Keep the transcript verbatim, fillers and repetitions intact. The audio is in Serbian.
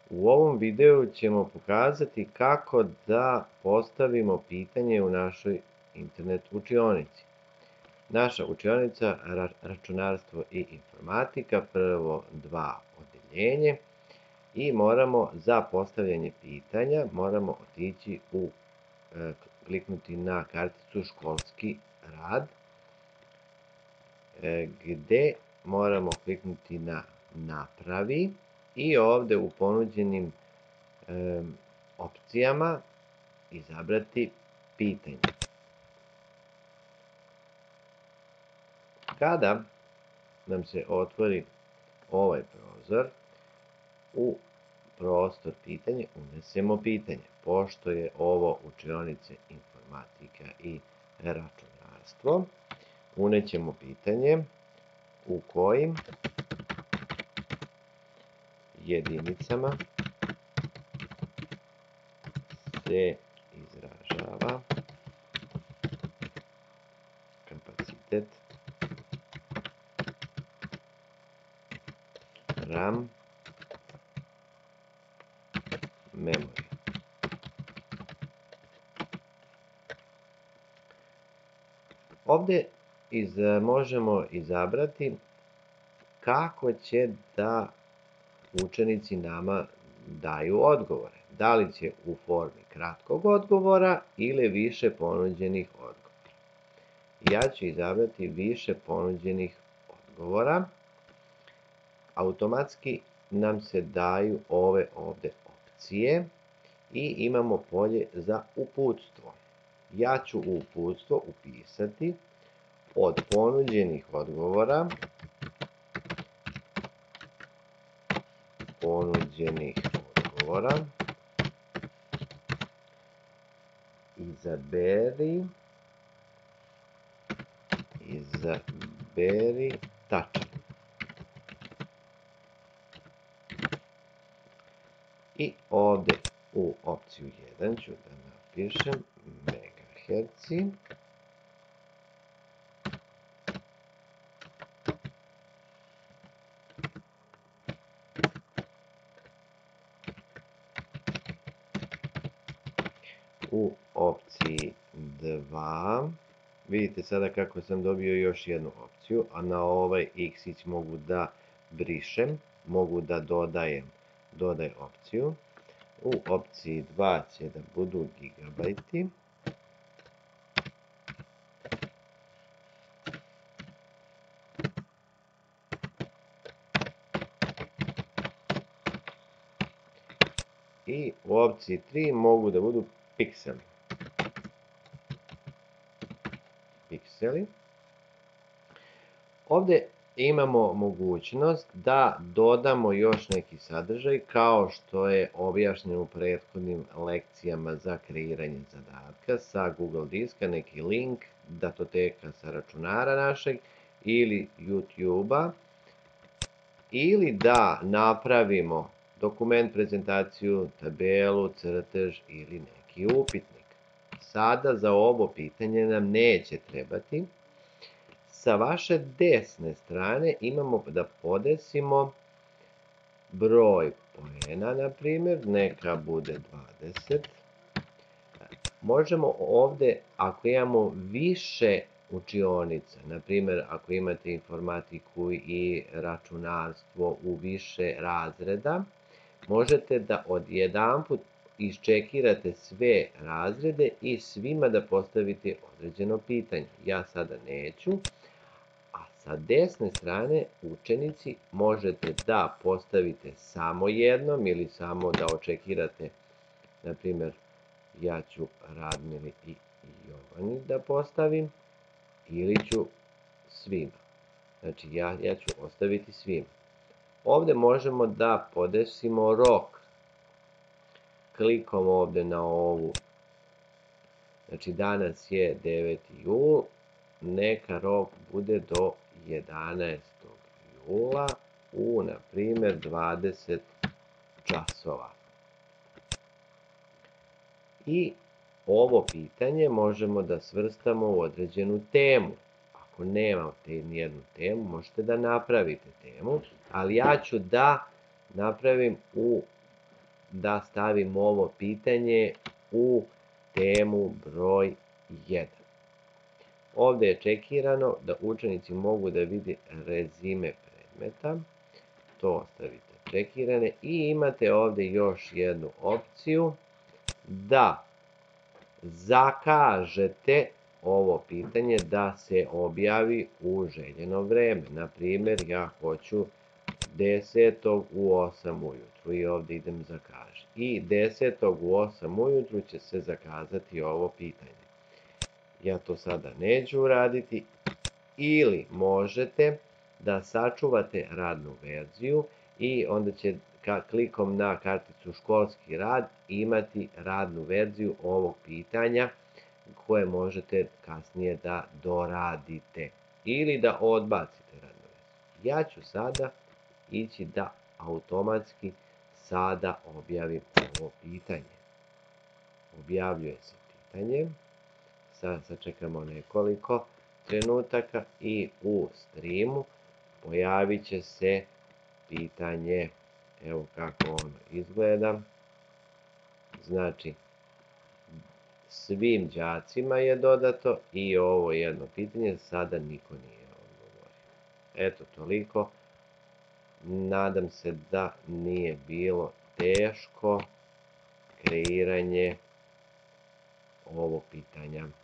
U ovom videu ćemo pokazati kako da postavimo pitanje u našoj internet učionici. Naša učionica računarstvo i informatika, prvo dva odeljenje, i moramo za postavljanje pitanja moramo otići u kliknuti na karticu školski rad, gde moramo kliknuti na napravi i ovde u ponuđenim opcijama izabrati pitanje. Kada nam se otvori ovaj prozor, u prostor pitanje unesemo pitanje. Pošto je ovo učionice informatika i računarstvo, unećemo pitanje u kojim jedinicama se izražava kapacitet RAM memorije. Ovde možemo izabrati kako će da učenici nama daju odgovore. Da li će u formi kratkog odgovora ili više ponuđenih odgovora. Ja ću izabrati više ponuđenih odgovora. Automatski nam se daju ove ovde opcije i imamo polje za uputstvo. Ja ću u uputstvo upisati od ponuđenih odgovora ponuđenih odgovora izaberi izaberi tačan. I ovde u opciju jedan ću da napišem megaherci. U opciji dva, vidite sada kako sam dobio još jednu opciju, a na ovaj iksić mogu da brišem, mogu da dodajem, dodaj opciju. U opciji dva će da budu gigabajti. I u opciji tri mogu da budu pikseli. Pikseli. Ovde imamo mogućnost da dodamo još neki sadržaj, kao što je objašnjeno u prethodnim lekcijama za kreiranje zadatka sa Google diska, neki link, datoteka sa računara našeg ili YouTube-a, ili da napravimo dokument, prezentaciju, tabelu, crtež ili neki upitnik. Sada za ovo pitanje nam neće trebati. Sa vaše desne strane imamo da podesimo broj poena, na primjer, neka bude dvadeset. Možemo ovde, ako imamo više učionica, na primjer, ako imate informatiku i računarstvo u više razreda, možete da odjedanput iščekirate sve razrede i svima da postavite određeno pitanje. Ja sada neću. A sa desne strane učenici možete da postavite samo jednom ili samo da očekirate, na primjer, ja ću Radmili i Jovani da postavim, ili ću svima. Znači, ja, ja ću ostaviti svima. Ovde možemo da podesimo rok. Klikom ovde na ovu, znači danas je deveti jul, neka rok bude do jedanaestog jula u, na primjer, dvadeset časova. I ovo pitanje možemo da svrstamo u određenu temu. Ako nemate nijednu temu, možete da napravite temu, ali ja ću da napravim u da stavim ovo pitanje u temu broj jedan. Ovdje je čekirano da učenici mogu da vide rezime predmeta. To ostavite čekirane i imate ovdje još jednu opciju da zakažete ovo pitanje da se objavi u željeno vreme. Na primjer, ja hoću desetog u osam ujutru i ovdje idem zakaži. I desetog u osam ujutru će se zakazati ovo pitanje. Ja to sada neću uraditi. Ili možete da sačuvate radnu verziju i onda će klikom na karticu školski rad imati radnu verziju ovog pitanja koje možete kasnije da doradite ili da odbacite radnu verziju. Ja ću sada ići da automatski sada objavim ovo pitanje. Objavljuje se pitanje. Sad sačekamo nekoliko trenutaka i u streamu pojavit će se pitanje. Evo kako ono izgleda. Znači, svim đacima je dodato i ovo jedno pitanje sada niko nije odgovorio. Eto toliko. Nadam se da nije bilo teško kreiranje ovog pitanja.